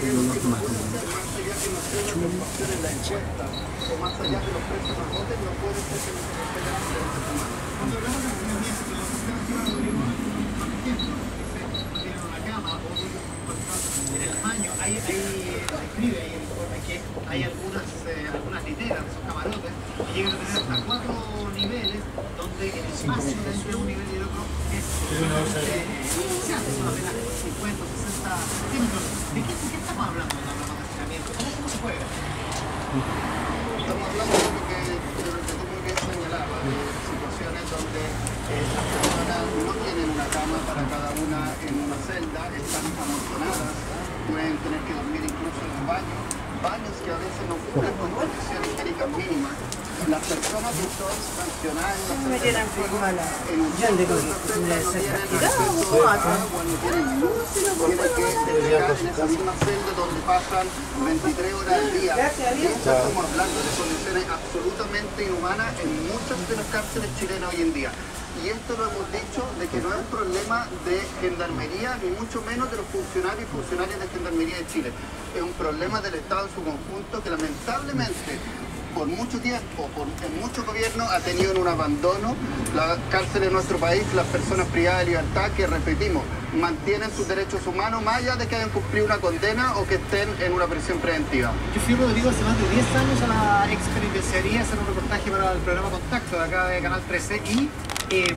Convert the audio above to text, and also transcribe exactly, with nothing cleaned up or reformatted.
los más o más allá de los precios más altos, no puede ser que nos respeten los derechos humanos. Cuando hablamos de movimiento, los sistemas ciudadanos, por ejemplo, que tienen una cama o en el baño, hay, hay, describe ahí el informe que hay algunas, eh, algunas literas, son camarotes, que llegan a tener hasta cuatro niveles, donde el espacio entre un nivel y el otro es inicial, son apenas cincuenta o sesenta centímetros. ¿De qué, de qué estamos hablando cuando hablamos de hacinamiento? ¿Cómo, cómo se juega? Estamos hablando de lo que, de lo que tú muy bien señalabas, de situaciones donde eh, las personas no tienen una cama para cada una en una celda, están amontonadas, pueden tener que dormir incluso en un baño, baños que a veces no cumplen con condiciones higiénicas mínimas. Las personas que son sancionadas en una celda en un centro de esa celda no tienen acceso a agua, no tienen luz, tienen que defecar en esa misma celda donde pasan veintitrés horas al día. Y estamos hablando de condiciones absolutamente inhumanas en muchas de las cárceles chilenas hoy en día. Y esto lo hemos dicho de que no es un problema de gendarmería, ni mucho menos de los funcionarios y funcionarias de gendarmería de Chile. Es un problema del Estado en su conjunto que lamentablemente por mucho tiempo, por, en muchos gobiernos ha tenido en un abandono la cárcel de nuestro país, las personas privadas de libertad que, repetimos, mantienen sus derechos humanos más allá de que hayan cumplido una condena o que estén en una prisión preventiva. Yo fui Rodrigo hace más de diez años a la ex penitenciaría a hacer un reportaje para el programa Contacto de acá de Canal trece y... Eh...